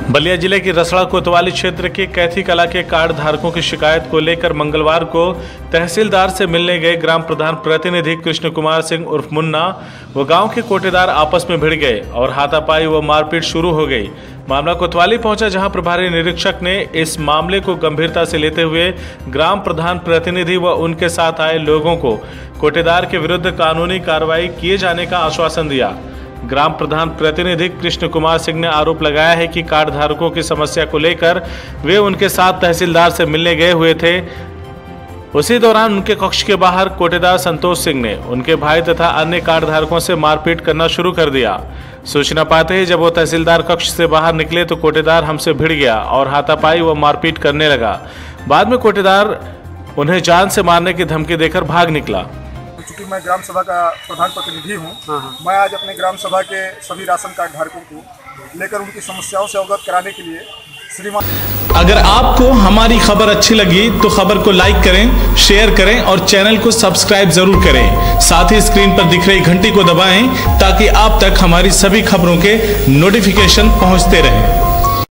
बलिया जिले की रसड़ा कोतवाली क्षेत्र के कैथी कला के कार्ड धारकों की शिकायत को लेकर मंगलवार को तहसीलदार से मिलने गए ग्राम प्रधान प्रतिनिधि कृष्ण कुमार सिंह उर्फ मुन्ना व गांव के कोटेदार आपस में भिड़ गए और हाथापाई व मारपीट शुरू हो गई। मामला कोतवाली पहुंचा, जहां प्रभारी निरीक्षक ने इस मामले को गंभीरता से लेते हुए ग्राम प्रधान प्रतिनिधि व उनके साथ आए लोगों को कोटेदार के विरुद्ध कानूनी कार्रवाई किए जाने का आश्वासन दिया। ग्राम प्रधान प्रतिनिधि कृष्ण कुमार सिंह ने आरोप लगाया है कि कार्ड धारकों की समस्या को लेकर वे उनके साथ तहसीलदार से मिलने गए हुए थे। उसी दौरान उनके कक्ष के बाहर कोटेदार संतोष सिंह ने उनके भाई तथा अन्य कार्ड धारकों से मारपीट करना शुरू कर दिया। सूचना पाते ही जब वो तहसीलदार कक्ष से बाहर निकले तो कोटेदार हमसे भिड़ गया और हाथापाई व मारपीट करने लगा। बाद में कोटेदार उन्हें जान से मारने की धमकी देकर भाग निकला। चूँकि मैं ग्राम सभा का प्रधान प्रतिनिधि हूँ, मैं आज अपने ग्राम सभा के सभी राशन कार्ड धारकों को लेकर उनकी समस्याओं से अवगत कराने के लिए श्रीमान। अगर आपको हमारी खबर अच्छी लगी तो खबर को लाइक करें, शेयर करें और चैनल को सब्सक्राइब जरूर करें। साथ ही स्क्रीन पर दिख रही घंटी को दबाएं ताकि आप तक हमारी सभी खबरों के नोटिफिकेशन पहुंचते रहें।